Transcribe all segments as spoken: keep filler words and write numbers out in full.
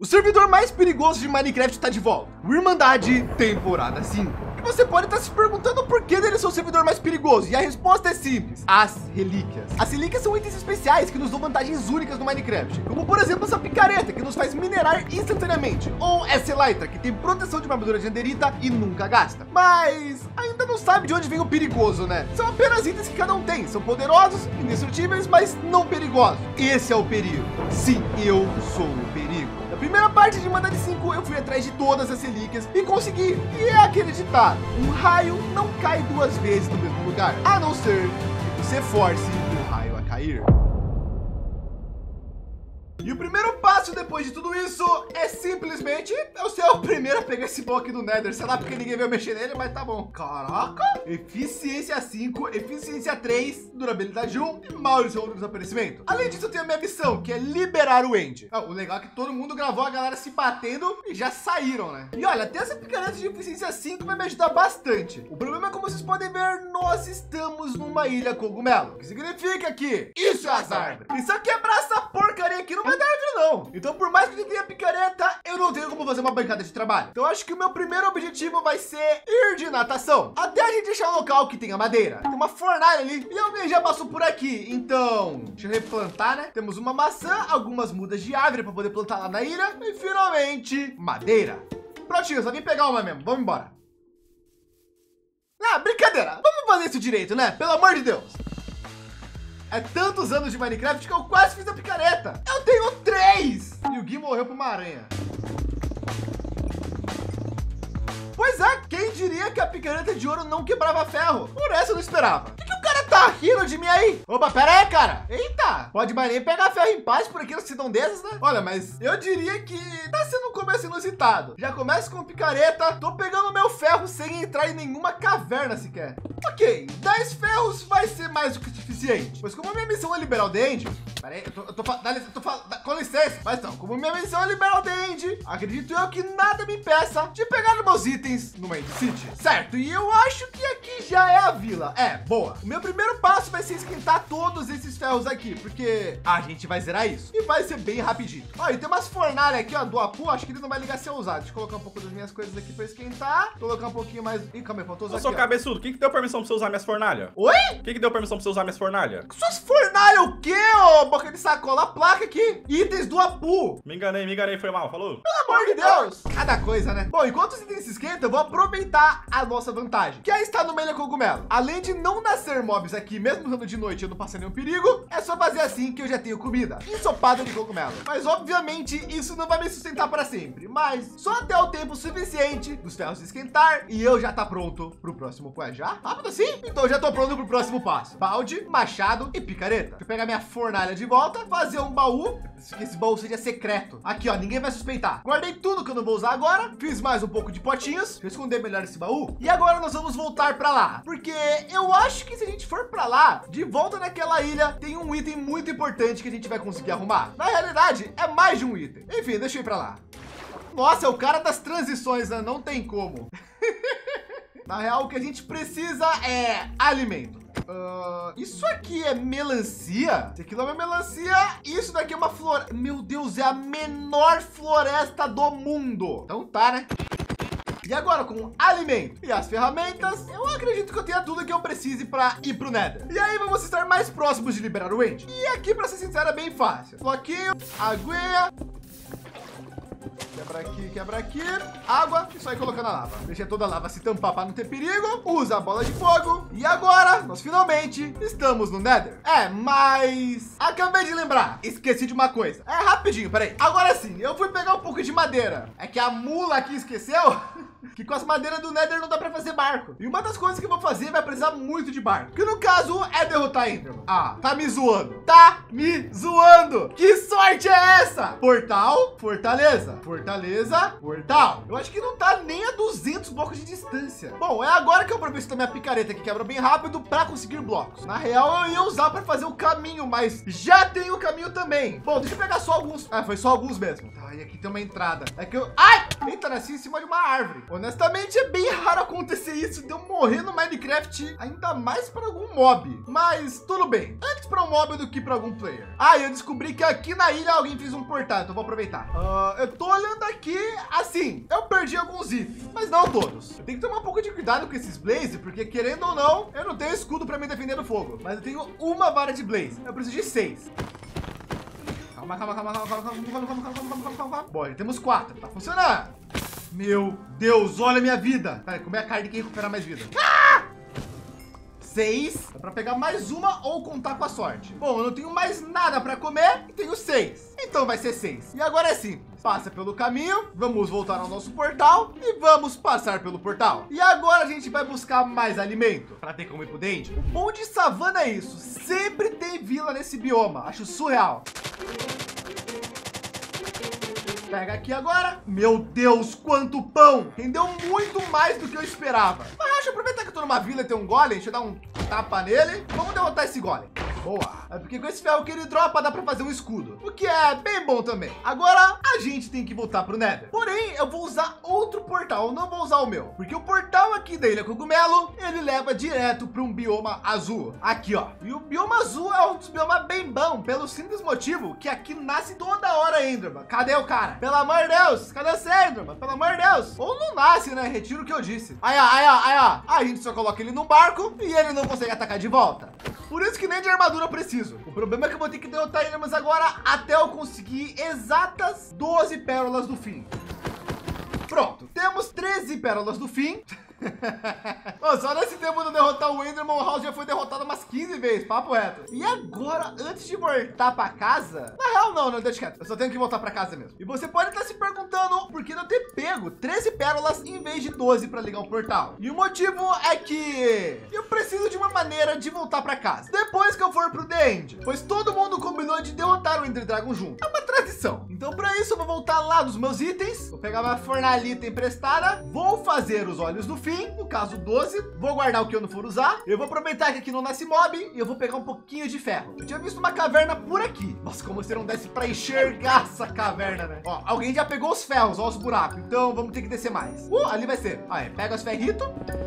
O servidor mais perigoso de Minecraft está de volta. O Irmandade temporada cinco. E você pode estar se perguntando por que dele é o servidor mais perigoso. E a resposta é simples. As relíquias. As relíquias são itens especiais que nos dão vantagens únicas no Minecraft. Como por exemplo essa picareta que nos faz minerar instantaneamente. Ou essa elytra que tem proteção de armadura de enderita e nunca gasta. Mas ainda não sabe de onde vem o perigoso, né? São apenas itens que cada um tem. São poderosos, indestrutíveis, mas não perigosos. Esse é o perigo. Sim, eu sou o perigo. Na primeira parte de Irmandade cinco, eu fui atrás de todas as relíquias e consegui. E é aquele ditado: um raio não cai duas vezes no mesmo lugar, a não ser que você force o raio a cair. E o primeiro passo depois de tudo isso é simplesmente eu ser o primeiro a pegar esse bloco do Nether. Sei lá porque ninguém veio mexer nele, mas tá bom. Caraca! Eficiência cinco, eficiência três, durabilidade um e maldição do desaparecimento. Além disso, eu tenho a minha missão, que é liberar o End. Ah, o legal é que todo mundo gravou a galera se batendo e já saíram, né? E olha, até essa picareta de eficiência cinco vai me ajudar bastante. O problema é, como vocês podem ver, nós estamos numa ilha cogumelo. O que significa que isso é azar. E se eu quebrar essa porcaria aqui, não vai dar árvore, não. Então, por mais que eu tenha picareta, eu não tenho como fazer uma bancada de trabalho. Então, acho que o meu primeiro objetivo vai ser ir de natação até a gente achar um local que tenha madeira. Tem uma fornalha ali e alguém já passou por aqui. Então, deixa eu replantar, né? Temos uma maçã, algumas mudas de árvore para poder plantar lá na ilha e finalmente madeira. Prontinho, só vim pegar uma mesmo. Vamos embora. Ah, brincadeira. Vamos fazer isso direito, né? Pelo amor de Deus. É tantos anos de Minecraft que eu quase fiz a picareta. Eu tenho três. E o Gui morreu por uma aranha. Pois é, quem diria que a picareta de ouro não quebrava ferro? Por essa eu não esperava. O que, que o cara tá rindo de mim aí? Opa, pera aí, cara. Eita, pode mais nem pegar ferro em paz por aqui, se dão desses, né? Olha, mas eu diria que tá sendo um começo inusitado. Já começa com picareta, tô pegando meu ferro sem entrar em nenhuma caverna sequer. Ok, dez ferros vai ser mais do que suficiente. Pois como a minha missão é liberar o Dende... Pera aí, eu tô, eu tô, dá, eu tô, dá, com licença. Mas não, como minha missão é liberar o Dende, acredito eu que nada me impeça de pegar os meus itens no End City. Certo, e eu acho que aqui já é a vila. É, boa. O meu primeiro passo vai ser esquentar todos esses ferros aqui, porque a gente vai zerar isso. E vai ser bem rapidinho. Ó, e tem umas fornalhas aqui, ó, do Apu. Acho que ele não vai ligar se eu usar. Deixa eu colocar um pouco das minhas coisas aqui para esquentar. Colocar um pouquinho mais... Ih, calma aí, faltou usar aqui. Eu sou cabeçudo. Quem que deu permissão pra você usar minhas fornalhas? Oi? Quem que deu permissão pra você usar minhas fornalhas? Suas fornalhas o quê, ô boca de sacola? A placa aqui. Itens do Apu. Me enganei, me enganei. Foi mal. Falou? Pelo amor de Deus. Cada coisa, né? Bom, enquanto os itens se esquentam, eu vou aproveitar a nossa vantagem, que é estar no Ilha Cogumelo. Além de não nascer mobs aqui, mesmo sendo de noite, eu não passei nenhum perigo. É só fazer assim que eu já tenho comida. Ensopada de cogumelo. Mas, obviamente, isso não vai me sustentar para sempre. Mas só até o tempo suficiente dos ferros esquentar e eu já tá pronto pro próximo. Ué, já? Rápido assim? Então já tô pronto pro próximo passo. Balde, machado e picareta. Deixa eu pegar minha fornalha de volta, fazer um baú. Que esse baú seja secreto. Aqui, ó, ninguém vai suspeitar. Guardei tudo que eu não vou usar agora. Fiz mais um pouco de potinhos. Deixa eu esconder melhor esse baú. E agora nós vamos voltar para lá. Porque eu acho que se a gente for para lá, de volta naquela ilha, tem um item muito importante que a gente vai conseguir arrumar. Na realidade, é mais de um item. Enfim, deixa eu ir para lá. Nossa, é o cara das transições, né? Não tem como. Na real, o que a gente precisa é alimento. Uh, isso aqui é melancia? Isso aqui não é melancia. Isso daqui é uma floresta. Meu Deus, é a menor floresta do mundo. Então tá, né? E agora, com alimento e as ferramentas, eu acredito que eu tenha tudo que eu precise para ir pro Nether. E aí vamos estar mais próximos de liberar o End. E aqui, para ser sincero, é bem fácil. Bloquinho, aguinha. Quebra aqui, quebra aqui. Água e só ir colocando a lava. Deixa toda a lava se tampar para não ter perigo. Usa a bola de fogo. E agora, nós finalmente estamos no Nether. É, mas... acabei de lembrar. Esqueci de uma coisa. É rapidinho, peraí. Agora sim, eu fui pegar um pouco de madeira. É que a mula aqui esqueceu... que com as madeiras do Nether não dá para fazer barco. E uma das coisas que eu vou fazer vai precisar muito de barco. Que no caso é derrotar Enderman. Ah, tá me zoando. Tá me zoando. Que sorte é essa? Portal, fortaleza. Fortaleza, portal. Eu acho que não tá nem a duzentos blocos de distância. Bom, é agora que eu aproveito a minha picareta que quebra bem rápido para conseguir blocos. Na real, eu ia usar para fazer o caminho, mas já tem o caminho também. Bom, deixa eu pegar só alguns. Ah, foi só alguns mesmo. Tá, e aqui tem uma entrada. É que eu... Ai! Eita, nasci em cima de uma árvore. Honestamente, é bem raro acontecer isso de eu morrer no Minecraft, ainda mais para algum mob. Mas tudo bem. Antes para um mob do que para algum player. Ah, eu descobri que aqui na ilha alguém fez um portal, então vou aproveitar. Uh, eu tô perdi alguns itens, mas não todos. Eu tenho que tomar um pouco de cuidado com esses Blaze, porque querendo ou não, eu não tenho escudo para me defender do fogo, mas eu tenho uma vara de Blaze. Eu preciso de seis. Calma, calma, calma, calma, calma, calma, calma, calma, calma, calma, calma, calma. Bom, já temos quatro. Tá funcionando. Meu Deus, olha a minha vida. Pera, comer a carne que recuperar mais vida. Ah! Seis. Dá pra pegar mais uma ou contar com a sorte. Bom, eu não tenho mais nada pra comer e tenho seis. Então vai ser seis. E agora é simples. Passa pelo caminho, vamos voltar ao nosso portal e vamos passar pelo portal. E agora a gente vai buscar mais alimento para ter como ir pro dente. O bom de savana é isso. Sempre tem vila nesse bioma. Acho surreal. Pega aqui agora. Meu Deus, quanto pão! Rendeu muito mais do que eu esperava. Mas deixa eu aproveitar que eu tô numa vila e tem um golem. Deixa eu dar um tapa nele. Vamos derrotar esse golem. Boa. É porque com esse ferro que ele dropa dá para fazer um escudo, o que é bem bom também. Agora a gente tem que voltar pro Nether. Porém, eu vou usar outro portal. Eu não vou usar o meu, porque o portal aqui da Ilha Cogumelo, ele leva direto para um bioma azul. Aqui, ó. E o bioma azul é um dos biomas bem bom, pelo simples motivo que aqui nasce toda hora Enderman. Cadê o cara? Pelo amor de Deus, cadê esse Enderman? Pelo amor de Deus. Ou não nasce, né? Retiro o que eu disse. Aí, ó, aí, ó, aí, ó. A gente só coloca ele no barco e ele não consegue atacar de volta. Por isso que nem de armadura eu preciso. O problema é que eu vou ter que derrotar ele, mas agora até eu conseguir exatas doze pérolas do fim. Pronto, temos treze pérolas do fim. Mano, só nesse tempo de derrotar o Enderman, o House já foi derrotado umas quinze vezes, papo reto. E agora, antes de voltar para casa, na real não, não, deixa quieto. Eu só tenho que voltar para casa mesmo. E você pode estar se perguntando por que não ter pego treze pérolas em vez de doze para ligar o portal. E o motivo é que eu preciso de uma maneira de voltar para casa depois que eu for pro The End, pois todo mundo combinou de derrotar o Ender Dragon junto. É uma tradição. Então para isso eu vou voltar lá nos meus itens, vou pegar uma fornalhita emprestada, vou fazer os olhos do fim, no caso doze, vou guardar o que eu não for usar. Eu vou aproveitar que aqui não nasce mob e eu vou pegar um pouquinho de ferro. Eu tinha visto uma caverna por aqui. Nossa, como se não desse para enxergar essa caverna, né? Ó, alguém já pegou os ferros, ó, os buracos. Então vamos ter que descer mais. Uh, ali vai ser. Aí, pega os ferritos.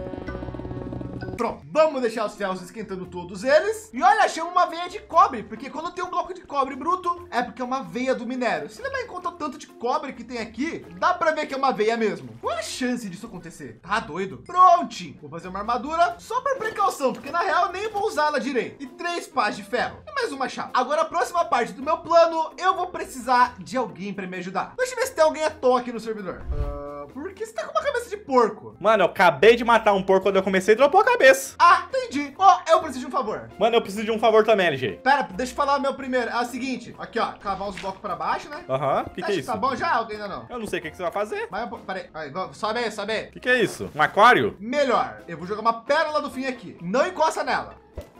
Pronto, vamos deixar os ferros esquentando todos eles. E olha, achei uma veia de cobre, porque quando tem um bloco de cobre bruto, é porque é uma veia do minério. Se levar em conta o tanto de cobre que tem aqui, dá para ver que é uma veia mesmo. Qual a chance disso acontecer? Tá doido? Prontinho. Vou fazer uma armadura só por precaução, porque na real nem vou usar ela direito. E três pás de ferro. E mais uma chave. Agora a próxima parte do meu plano, eu vou precisar de alguém para me ajudar. Deixa eu ver se tem alguém à toa aqui no servidor. Uh... Por que você tá com uma cabeça de porco? Mano, eu acabei de matar um porco quando eu comecei e dropou a cabeça. Ah, entendi. Ó, oh, eu preciso de um favor. Mano, eu preciso de um favor também, L G. Pera, deixa eu falar o meu primeiro. É o seguinte, aqui ó, cavar os blocos pra baixo, né? Aham, uhum. que que é isso? Tá bom já ou ainda não? Eu não sei o que, que você vai fazer. Mas, peraí, aí, sobe aí, sobe aí. Que que é isso? Um aquário? Melhor, eu vou jogar uma pérola do fim aqui. Não encosta nela.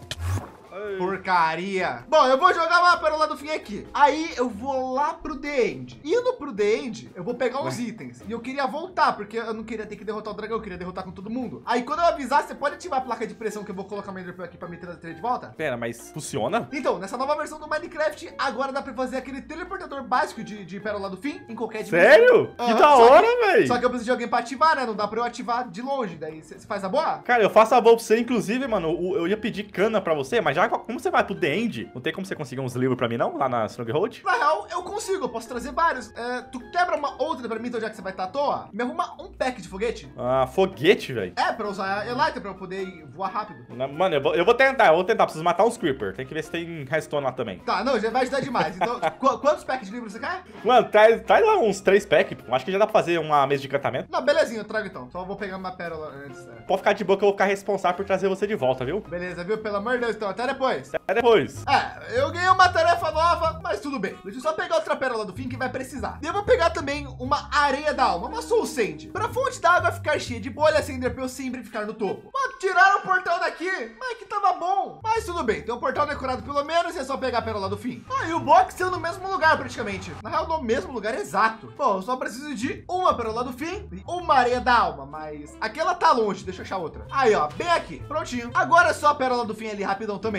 Porcaria. Bom, eu vou jogar uma pérola do fim aqui. Aí eu vou lá pro The End. Indo pro The End, eu vou pegar uns itens. E eu queria voltar, porque eu não queria ter que derrotar o dragão, eu queria derrotar com todo mundo. Aí quando eu avisar, você pode ativar a placa de pressão que eu vou colocar meu Ender aqui pra me trazer de volta? Pera, mas funciona? Então, nessa nova versão do Minecraft, agora dá pra fazer aquele teleportador básico de, de pérola do fim em qualquer dimensão. Sério? Que Uhum, da hora, velho. Só que eu preciso de alguém pra ativar, né? Não dá pra eu ativar de longe. Daí você faz a boa? Cara, eu faço a boa pra você. Inclusive, mano, eu, eu ia pedir cana pra você, mas já como você vai pro The End, não tem como você conseguir uns livros pra mim, não? Lá na Stronghold? Na real, eu consigo, eu posso trazer vários. É, tu quebra uma outra pra mim, então já que você vai estar à toa, me arruma um pack de foguete. Ah, foguete, velho? É, pra usar a Elytra, pra eu poder voar rápido. Mano, eu vou, eu vou tentar, eu vou tentar. Preciso matar uns Creeper. Tem que ver se tem redstone lá também. Tá, não, já vai ajudar demais. Então, qu quantos packs de livros você quer? Mano, traz, traz lá uns três packs. Acho que já dá pra fazer uma mesa de encantamento. Não, belezinha, eu trago então. Só vou pegar uma pérola antes. É. Pode ficar de boa que eu vou ficar responsável por trazer você de volta, viu? Beleza, viu? Pelo amor de Deus, então. Até depois. Até depois. É, eu ganhei uma tarefa nova, mas tudo bem. Deixa eu só pegar outra pérola do fim que vai precisar. E eu vou pegar também uma areia da alma, uma soul sand. Pra fonte d'água ficar cheia de bolha, sem Ender Pearl sempre ficar no topo. Mano, tiraram o portal daqui, mas que tava bom. Mas tudo bem, tem um portal decorado pelo menos e é só pegar a pérola do fim. Ah, e o bloco saiu no mesmo lugar praticamente. Na real, no mesmo lugar exato. Bom, eu só preciso de uma pérola do fim e uma areia da alma, mas aquela tá longe, deixa eu achar outra. Aí, ó, bem aqui, prontinho. Agora é só a pérola do fim ali rapidão também.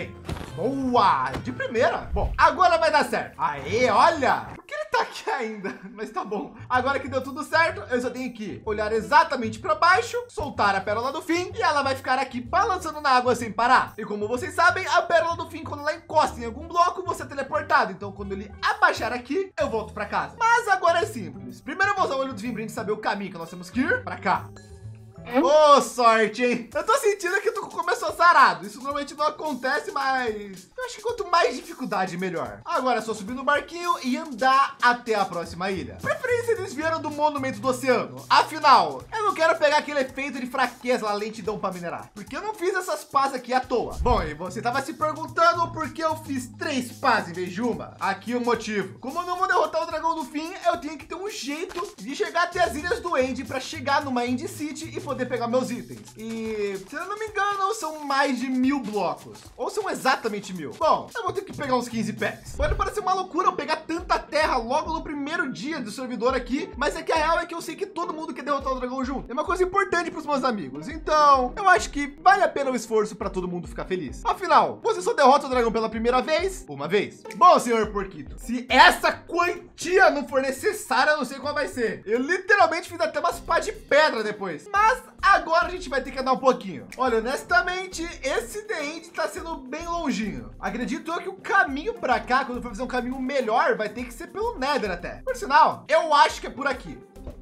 bem. Boa! De primeira. Bom, agora vai dar certo. Aê, olha! Por que ele tá aqui ainda? Mas tá bom. Agora que deu tudo certo, eu só tenho que olhar exatamente para baixo, soltar a pérola do fim e ela vai ficar aqui balançando na água sem parar. E como vocês sabem, a pérola do fim, quando ela encosta em algum bloco, você é teleportado. Então, quando ele abaixar aqui, eu volto para casa. Mas agora é simples. Primeiro eu vou usar o olho do fim pra gente saber o caminho que nós temos que ir para cá. Ô, oh, sorte, hein? Eu tô sentindo que tu começou sarado. Isso normalmente não acontece, mas eu acho que quanto mais dificuldade, melhor. Agora é só subir no barquinho e andar até a próxima ilha. Preferência, eles vieram do monumento do oceano. Afinal, eu não quero pegar aquele efeito de fraqueza, a lentidão para minerar, porque eu não fiz essas pás aqui à toa. Bom, e você tava se perguntando por que eu fiz três pás em vez de uma? Aqui o motivo. Como eu não vou derrotar o dragão do fim, eu tenho que ter um jeito de chegar até as ilhas do End para chegar numa End City e poder pegar meus itens. E se eu não me engano, são mais de mil blocos, ou são exatamente mil. Bom, eu vou ter que pegar uns quinze packs. Pode parecer uma loucura eu pegar tanta terra logo no primeiro dia do servidor aqui, mas é que a real é que eu sei que todo mundo quer derrotar o dragão junto. É uma coisa importante para os meus amigos. Então, eu acho que vale a pena o esforço para todo mundo ficar feliz. Afinal, você só derrota o dragão pela primeira vez, uma vez. Bom, senhor Porquito, se essa quantia não for necessária, eu não sei qual vai ser. Eu literalmente fiz até umas pá de pedra depois. Mas agora a gente vai ter que andar um pouquinho. Olha, honestamente, esse The End tá sendo bem longinho. Acredito eu que o caminho para cá, quando for fazer um caminho melhor, vai ter que ser pelo Nether até. Por sinal, eu acho que é por aqui.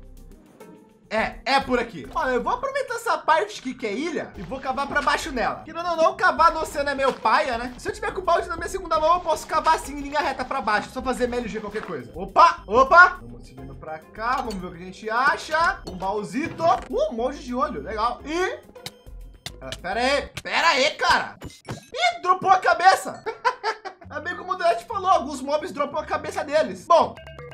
É, é por aqui. Olha, eu vou aproveitar essa parte aqui que é ilha e vou cavar para baixo nela. Querendo ou não, cavar no oceano é meio paia, né? Se eu tiver com o balde na minha segunda mão, eu posso cavar assim em linha reta para baixo, só fazer M L G qualquer coisa. Opa, opa. Vamos seguindo para cá, vamos ver o que a gente acha. Um baúzito. Uh, um monte de olho, legal. E... Ah, pera aí, pera aí, cara. Ih, dropou a cabeça. É bem como o Delete falou, alguns mobs dropam a cabeça deles. Bom...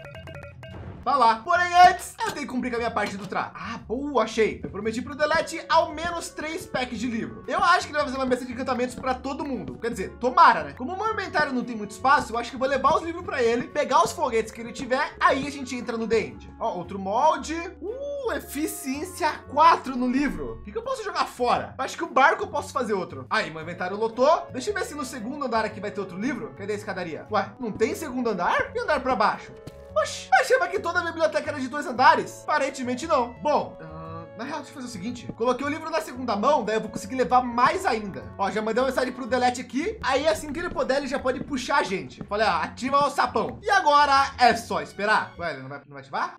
Vai lá. Porém, antes, eu tenho que cumprir com a minha parte do tra. Ah, boa, achei. Eu prometi pro Delete ao menos três packs de livro. Eu acho que ele vai fazer uma mesa de encantamentos para todo mundo. Quer dizer, tomara, né? Como o meu inventário não tem muito espaço, eu acho que eu vou levar os livros para ele, pegar os foguetes que ele tiver, aí a gente entra no The End. Ó, outro molde. Uh, eficiência quatro no livro. O que, que eu posso jogar fora? Eu acho que o barco eu posso fazer outro. Aí, meu inventário lotou. Deixa eu ver se no segundo andar aqui vai ter outro livro. Cadê a escadaria? Ué, não tem segundo andar? E andar para baixo? Oxi, achava que toda a biblioteca era de dois andares. Aparentemente não. Bom, uh, na real, deixa eu fazer o seguinte. Coloquei o livro na segunda mão, daí eu vou conseguir levar mais ainda. Ó, já mandei uma mensagem pro Delete aqui. Aí assim que ele puder, ele já pode puxar a gente. Falei, ó, ativa o sapão. E agora é só esperar. Ué, ele não vai, não vai ativar?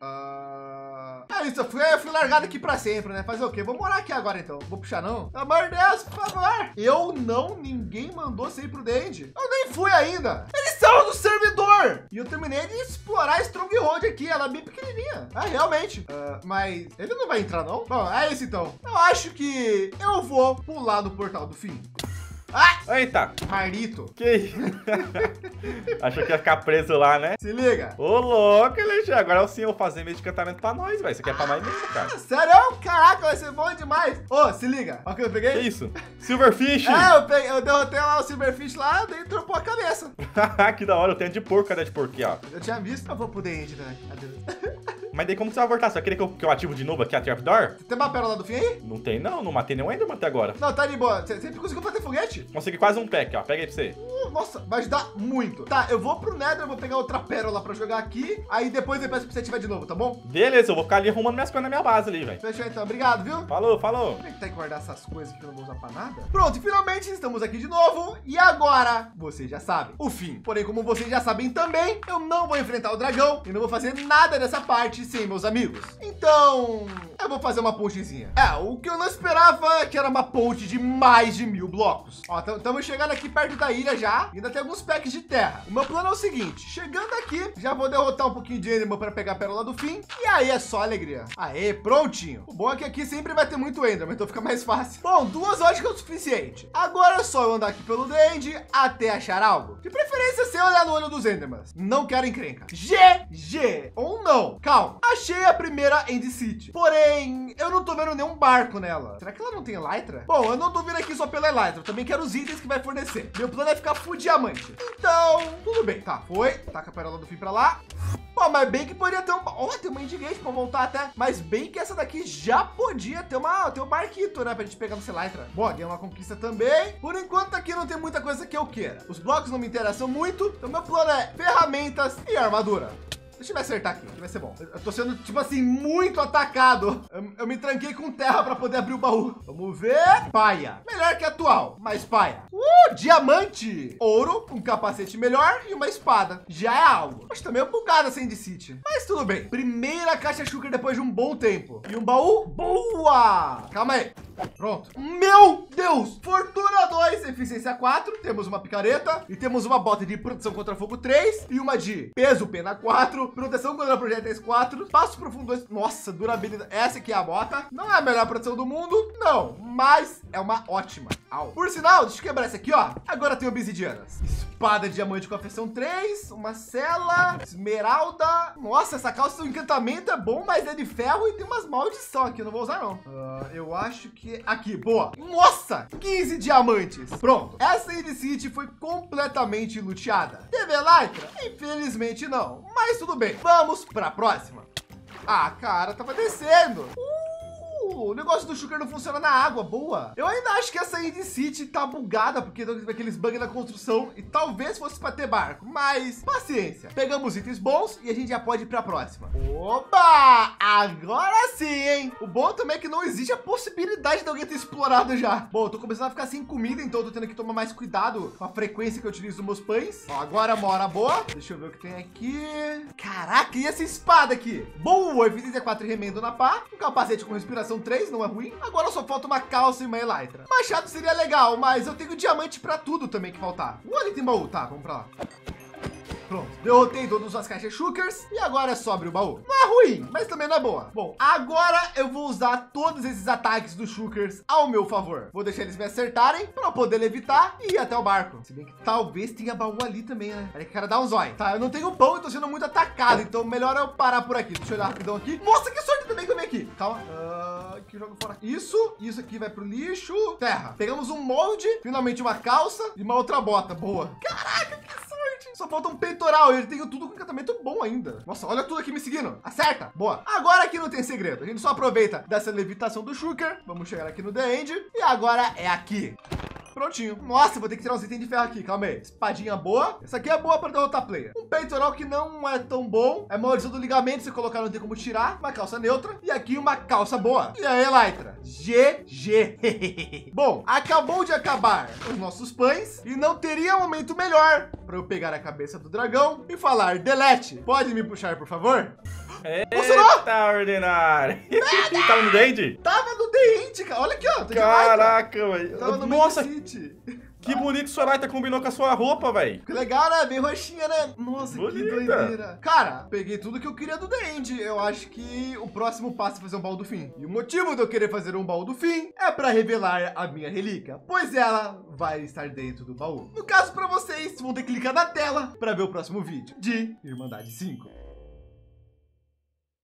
Uh... É isso, eu fui, eu fui largado aqui pra sempre, né? Fazer o quê? Vou morar aqui agora então. Vou puxar não? Pelo amor de Deus, por favor. Eu não, ninguém mandou sair pro The End. Eu nem fui ainda. Eles são do servidor. E eu terminei de explorar a Stronghold aqui. Ela é bem pequenininha. Ah, realmente. Uh, mas ele não vai entrar não? Bom, é isso então. Eu acho que eu vou pular no portal do fim. Ah! Eita! Marito. Que achou que ia ficar preso lá, né? Se liga. Ô, louco, Alexandre. Agora é o senhor fazer meio de encantamento pra nós, velho. Isso aqui é pra nós mesmo, cara. Sério? Caraca, vai ser bom demais. Ô, oh, se liga. Olha o que eu peguei. Que isso? Silverfish. É, eu, peguei, eu derrotei lá o Silverfish lá, daí tropou a cabeça. Que da hora. Eu tenho de porco. Cadê de porco aqui, ó? Eu tinha visto. Eu vou pro The End, né? Adeus. Mas daí como que você vai voltar? Você vai querer que eu, que eu ativo de novo aqui a Trapdoor? Você tem uma pérola do fim aí? Não tem não, não matei nenhum Enderman até agora. Não, tá de boa. Você sempre conseguiu fazer foguete? Consegui quase um pack, ó. Pega aí pra você. Uh, nossa, vai ajudar muito. Tá, eu vou pro Nether, eu vou pegar outra pérola pra jogar aqui. Aí depois eu peço pra você ativar de novo, tá bom? Beleza, eu vou ficar ali arrumando minhas coisas na minha base ali, velho. Fechou então, obrigado, viu? Falou, falou. Como é que tá que guardar essas coisas que eu não vou usar pra nada? Pronto, finalmente estamos aqui de novo. E agora, vocês já sabem, o fim. Porém, como vocês já sabem também, eu não vou enfrentar o dragão e não vou fazer nada dessa parte sem meus amigos. Então, eu vou fazer uma pontezinha. É, o que eu não esperava é que era uma ponte de mais de mil blocos. Ó, estamos chegando aqui perto da ilha já. Ainda tem alguns packs de terra. O meu plano é o seguinte, chegando aqui, já vou derrotar um pouquinho de Enderman para pegar a pérola do fim. E aí é só alegria. Aê, prontinho. O bom é que aqui sempre vai ter muito Enderman, então fica mais fácil. Bom, duas horas que é o suficiente. Agora é só eu andar aqui pelo The End até achar algo. De preferência, sem olhar no olho dos Endermans. Não quero encrenca. G G. Ou não. Calma. Achei a primeira End City. Porém, eu não tô vendo nenhum barco nela. Será que ela não tem Elytra? Bom, eu não tô vindo aqui só pela Elytra. Eu também quero os itens que vai fornecer. Meu plano é ficar full diamante. Então, tudo bem. Tá, foi. Taca a pérola do fim pra lá. Pô, mas bem que poderia ter um... Ó, oh, tem uma Endgate pra voltar até. Mas bem que essa daqui já podia ter uma... ter um barquito, né? Pra gente pegar no Elytra. Bom, ganhei uma conquista também. Por enquanto aqui não tem muita coisa que eu queira. Os blocos não me interessam muito. Então meu plano é ferramentas e armadura. Deixa eu me acertar aqui, que vai ser bom. Eu tô sendo, tipo assim, muito atacado. Eu, eu me tranquei com terra para poder abrir o baú. Vamos ver. Paia. Melhor que atual, mas paia. Uh, diamante. Ouro, um capacete melhor e uma espada. Já é algo. Acho que tá meio bugado essa End City. Mas tudo bem. Primeira caixa sugar depois de um bom tempo. E um baú. Boa. Calma aí. Pronto. Meu Deus. Fortuna dois, eficiência quatro. Temos uma picareta. E temos uma bota de proteção contra fogo três. E uma de peso pena quatro. Proteção contra projéteis quatro. Passo profundo dois. Nossa, durabilidade. Essa aqui é a bota. Não é a melhor proteção do mundo. Não. Mas é uma ótima. Au. Por sinal, deixa eu quebrar essa aqui, ó. Agora tem obsidianas. Espada de diamante com afeição três. Uma cela. Esmeralda. Nossa, essa calça do encantamento é bom, mas é de ferro e tem umas maldição aqui. Eu não vou usar, não. Uh, eu acho que... Aqui, boa. Nossa, quinze diamantes. Pronto. Essa End City foi completamente luteada. Teve Elytra? Infelizmente não. Mas tudo bem. Vamos para a próxima. Ah, cara, tava descendo. O negócio do sugar não funciona na água, boa. Eu ainda acho que essa End City tá bugada, porque tem aqueles bugs na construção e talvez fosse para ter barco, mas paciência. Pegamos itens bons e a gente já pode ir para a próxima. Opa! Agora sim, hein? O bom também é que não existe a possibilidade de alguém ter explorado já. Bom, eu tô começando a ficar sem comida, então eu tô tendo que tomar mais cuidado com a frequência que eu utilizo nos meus pães. Ó, agora uma hora boa. Deixa eu ver o que tem aqui. Caraca, e essa espada aqui? Boa, eficiência quatro e remendo na pá. Um capacete com respiração três, não é ruim. Agora só falta uma calça e uma Elytra. Machado seria legal, mas eu tenho diamante para tudo também que faltar. O ali tem baú, tá? Vamos para lá. Pronto, derrotei todas as caixas Shulkers e agora é só abrir o baú. Não é ruim, mas também não é boa. Bom, agora eu vou usar todos esses ataques dos Shulkers ao meu favor. Vou deixar eles me acertarem para eu poder levitar e ir até o barco. Se bem que talvez tenha baú ali também, né? Peraí que o cara dá um zóio. Tá, eu não tenho pão e tô sendo muito atacado, então melhor eu parar por aqui. Deixa eu olhar rapidão aqui. Nossa, que sorte também que eu vim aqui. Calma. Uh, que jogo fora. Isso, isso aqui vai pro lixo. Terra. Pegamos um molde, finalmente uma calça e uma outra bota. Boa. Caraca, que sorte. Só falta um peitoral. Eu tenho tudo com encantamento bom ainda. Nossa, olha tudo aqui me seguindo. Acerta. Boa. Agora aqui não tem segredo. A gente só aproveita dessa levitação do Shulker. Vamos chegar aqui no The End. E agora é aqui. Prontinho. Nossa, vou ter que tirar uns itens de ferro aqui. Calma aí. Espadinha boa. Essa aqui é boa para derrotar player. Um peitoral que não é tão bom. É maldição do ligamento. Se colocar, não tem como tirar. Uma calça neutra. E aqui uma calça boa. E aí, Elytra? G G. Bom, acabou de acabar os nossos pães. E não teria momento melhor para eu pegar a cabeça do dragão e falar: delete. Pode me puxar, por favor? Eita, ordinário. Tava no The End? Tava no The End, cara. Olha aqui, ó. Caraca, velho. Tava no Nossa, City. que bonito sua Elytra combinou com a sua roupa, velho. Que legal, né? Bem roxinha, né? Nossa, Bonita. Que doideira. Cara, peguei tudo que eu queria do The End. Eu acho que o próximo passo é fazer um baú do fim. E o motivo de eu querer fazer um baú do fim é para revelar a minha relíquia, pois ela vai estar dentro do baú. No caso, para vocês, vão ter que clicar na tela para ver o próximo vídeo de Irmandade cinco.